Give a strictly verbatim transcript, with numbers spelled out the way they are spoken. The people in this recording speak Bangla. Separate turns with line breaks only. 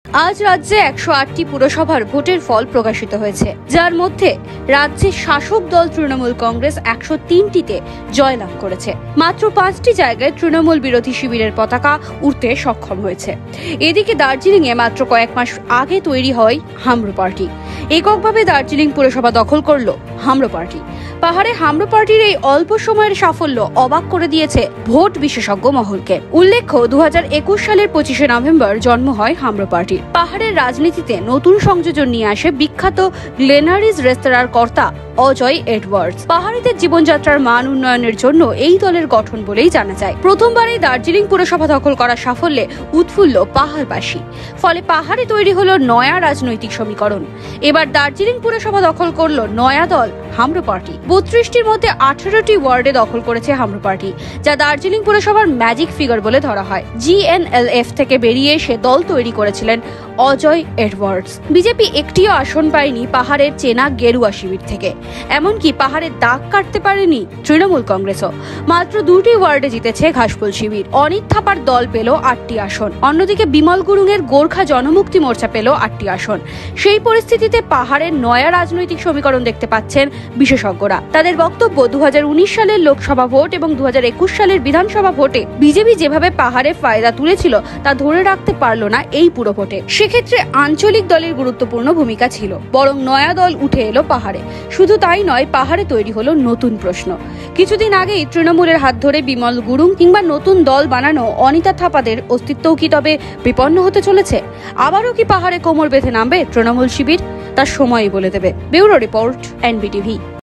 আজ রাজ্যে একশো আটটি পুরসভার ভোটের ফল প্রকাশিত হয়েছে, যার মধ্যে রাজ্যের শাসক দল তৃণমূল কংগ্রেস একশো তিনটিতে জয়লাভ করেছে। মাত্র পাঁচটি জায়গায় তৃণমূল বিরোধী শিবিরের পতাকা উঠতে সক্ষম হয়েছে। এদিকে দার্জিলিং এ মাত্র কয়েক মাস আগে তৈরি হয় হামরো পার্টি। এককভাবে দার্জিলিং পুরসভা দখল করলো হামরো পার্টি। পাহাড়ে হামরো পার্টির এই অল্প সময়ের সাফল্য অবাক করে দিয়েছে ভোট বিশেষজ্ঞ মহলকে। উল্লেখ্য, দু হাজার একুশ সালের পঁচিশে নভেম্বর জন্ম হয় হামরো পার্টির। পাহাড়ের রাজনীতিতে নতুন সংযোজন নিয়ে আসে বিখ্যাত গ্লেনারিজ রেস্তোরাঁর কর্তা অজয় এডওয়ার্ডস। পাহাড়িদের জীবনযাত্রার মান উন্নয়নের জন্য এই দলের গঠন বলেই জানা যায়। প্রথমবারেই দার্জিলিং পুরসভা দখল করার সাফল্যে উৎফুল্ল পাহাড়বাসী। ফলে পাহাড়ে তৈরি হলো নয়া রাজনৈতিক সমীকরণ। এবার দার্জিলিং পুরসভা দখল করলো নয়া দল হামরো পার্টি। বত্রিশটির মধ্যে আঠারোটি ওয়ার্ডে দখল করেছে হামরো পার্টি, যা দার্জিলিং পুরসভার ম্যাজিক ফিগার বলে ধরা হয়। জিএনএলএফ থেকে বেরিয়ে এসে দল তৈরি করেছিলেন অজয় এডওয়ার্ডস। বিজেপি একটিও আসন পায়নি পাহাড়ের চেনা গেরুয়া শিবির থেকে। এমনকি পাহাড়ের দাগ কাটতে পারেনি তৃণমূল কংগ্রেসও। মাত্র দুটি ওয়ার্ডে জিতেছে ঘাসফুল শিবির। অনিত থাপার দল পেল আটটি আসন। অন্যদিকে বিমল গুরুং এর গোর্খা জনমুক্তি মোর্চা পেল আটটি আসন। সেই পরিস্থিতিতে পাহাড়ের নয়া রাজনৈতিক সমীকরণ দেখতে পাচ্ছেন বিশেষজ্ঞরা। তাদের বক্তব্য, দু হাজার উনিশ সালের লোকসভা ভোট এবং দু হাজার একুশ সালের বিধানসভা ভোটে বিজেপি যেভাবে পাহাড়ে ফায়দা তুলেছিল তা ধরে রাখতে পারল না এই পুরো ভোটে। সেক্ষেত্রে আঞ্চলিক দলের গুরুত্বপূর্ণ ভূমিকা ছিল, বরং নয়া দল উঠে এলো পাহাড়ে। শুধু তাই নয়, পাহাড়ে তৈরি হলো নতুন প্রশ্ন। কিছুদিন আগেই তৃণমূলের হাত ধরে বিমল গুরুং কিংবা নতুন দল বানানো অনিতা থাপাদের অস্তিত্বও কি তবে বিপন্ন হতে চলেছে? আবারও কি পাহাড়ে কোমর বেঁধে নামবে তৃণমূল শিবির? তার সময়ই বলে দেবে। Bureau report, NBTV.